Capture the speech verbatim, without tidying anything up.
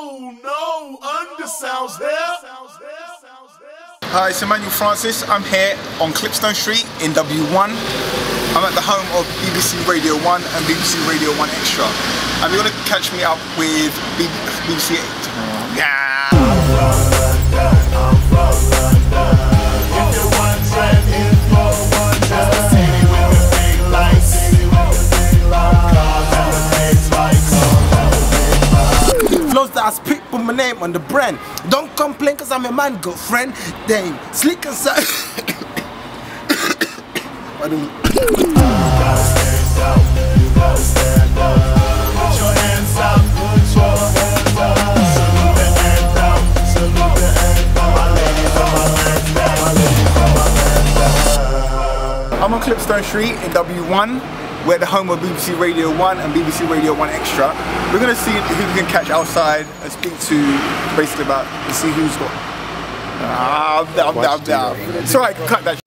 no, no, UndaSound's here. Hi, it's Emmanuel Francis. I'm here on Clipstone Street in W one. I'm at the home of B B C Radio one and B B C Radio one Extra. And you're going to catch me up with B B C eight. Yeah. Flows that I speak with my name on the brand. Don't complain cause I'm a man, good friend. Damn, slick and sad. I don't know. You gotta stand up, you gotta stand up. Put your hands up, put your hands up. Salute the anthem, salute the anthem. My ladies and my hands down, my ladies and my hands down. I'm on Clipstone Street in W one. We're at the home of B B C Radio one and B B C Radio one Extra. We're going to see who we can catch outside and speak to basically about to see who's got. Ah, down, down, down. It's alright, cut that.